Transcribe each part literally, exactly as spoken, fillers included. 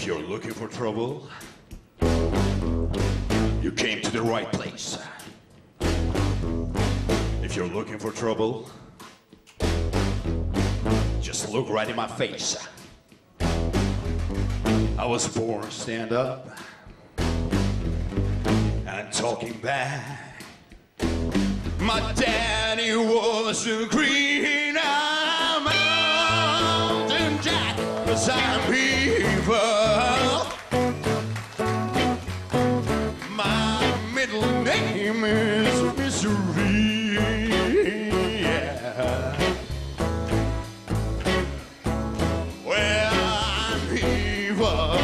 If you're looking for trouble, you came to the right place. If you're looking for trouble, just look right in my face. I was born to stand up and talking back. My daddy was a green mountain jack, 'cause I'm evil. My middle name is Misery. Yeah. Well, I'm evil.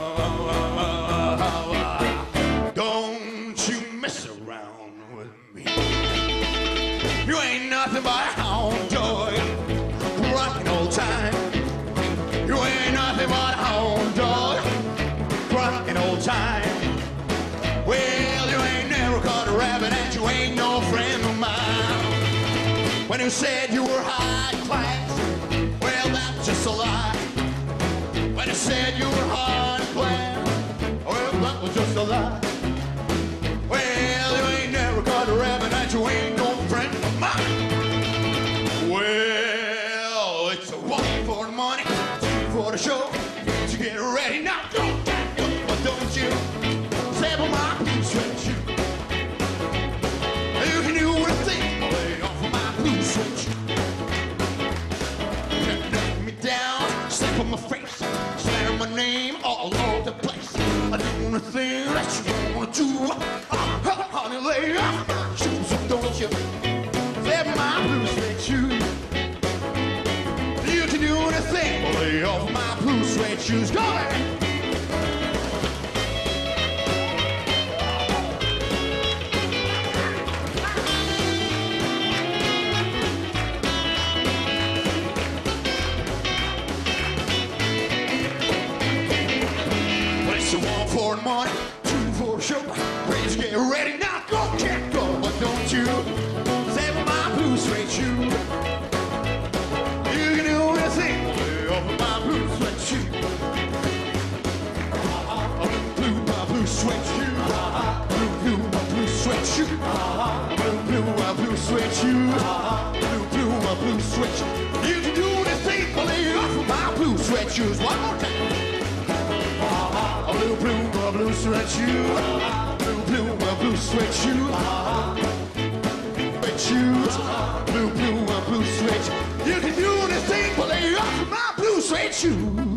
Don't you mess around with me. You ain't nothing but a hound dog, rockin' old time. You ain't nothing but a hound dog, rockin' old time. Well, you ain't never caught a rabbit and you ain't no friend of mine. When you said you were high class, well, that's just a lie. When you said you were high class, well, that was just a lie. Well, you ain't never caught a rabbit and you ain't no friend of mine. Well, it's a one for the money, two for the show. To get ready now, don't, but don't you sample my blue sweat shoe. You can do anything, lay off of my blue sweat shoe. Knock me down, slap on my face, slam my name all over the place. I do anything that you wanna do. Oh, honey, lay off my shoes, so don't you sample my blue sweat shoe. You can do anything, lay off my blue sweat shoes. Go ahead. For money, two for a show. Please get ready now, go, can't go, but don't you sample my blue suede shoe. You can do anything, lay off of my blue suede shoe. Blue, my blue suede shoe. Blue, blue, my blue suede shoe. Blue, blue, my blue suede shoe. Blue, blue, my blue suede shoe. You can do anything, but lay off of my blue suede shoes. One more time. Blue, blue, my blue suede shoe. Blue, blue, my blue suede shoe. Suede shoes. Blue, blue, my blue suede shoe. You can do anything but lay off my blue suede shoe.